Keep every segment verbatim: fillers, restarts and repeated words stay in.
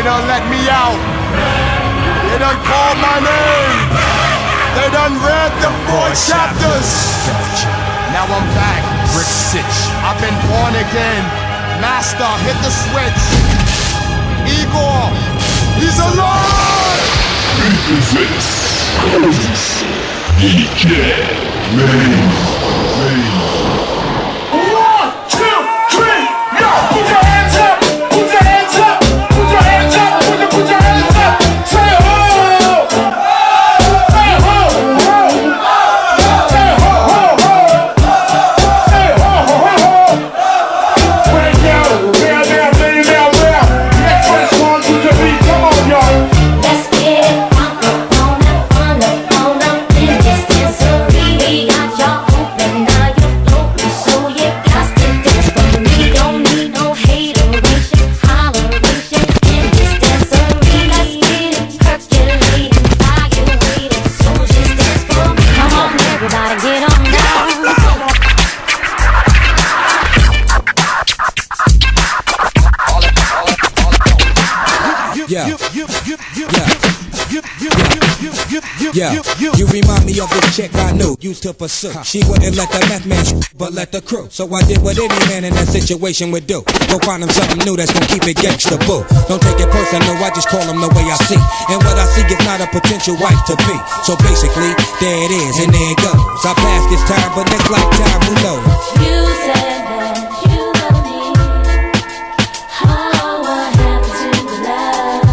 They done let me out. They done called my name. They done read the four chapters. Now I'm back. Brick Sitch. I've been born again. Master, hit the switch. Igor, he's alive. Represents D J Maze. One, two, three, yo! Put your hands up! Put your hands up! Put your hands up! Put your, put your hands up! Say ho! Say ho! Ho! Say ho! Ho! Ho! Say ho! Ho! Ho! Right now, now, now, now, now, now. Next first one to the beat. Come on, y'all. Let's get it on up, on up, on up, on up in this dancery. We got y'all open, now you're floating, so you got to dance for me. Don't need no hateration, holleration in this dancery. Let's get it percolating, evaluating, so just dance for me. Come on, everybody, get on down. Yeah, yeah, yeah. You remind me of this chick I knew, used to pursue. She wouldn't let the meth man sh- but let the crew. So I did what any man in that situation would do. Go find him something new that's gonna keep it gangsta, boo. Don't take it personal, I just call him the way I see. And what I see is not a potential wife to be. So basically, there it is, and there it goes. I passed this time, but next lifetime, who knows? You said that you love me. Oh, what happened to the love?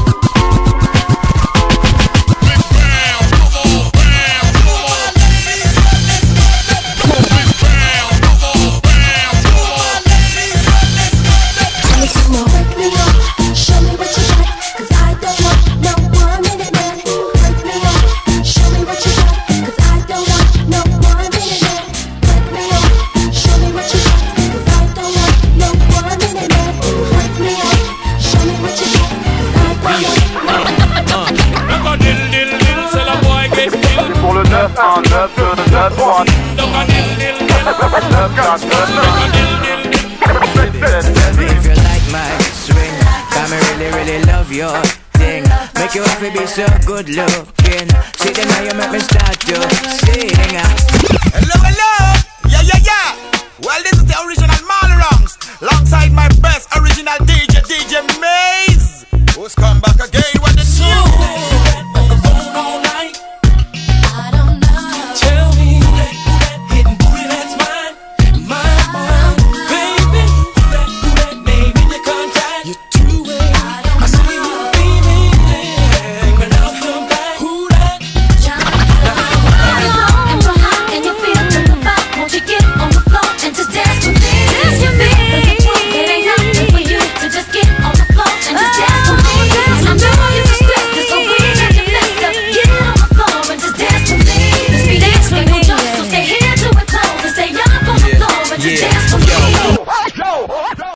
Show me what you got, 'cause I don't want no one minute man. Break me off, show me what you got, 'cause I don't want no one minute man. Break me off, show me what you got, 'cause I don't want no one minute man. Break me off, show me what you got, 'cause I don't want. Look a dill dill dill, say the boy get killed. Pour le neuf un neuf deux neuf trois. Look a dill dill dill, neuf quatre neuf look a dill dill dill. If you like my swing, got me really, really love your thing. Make you happy, be so good looking. See the now you make me start to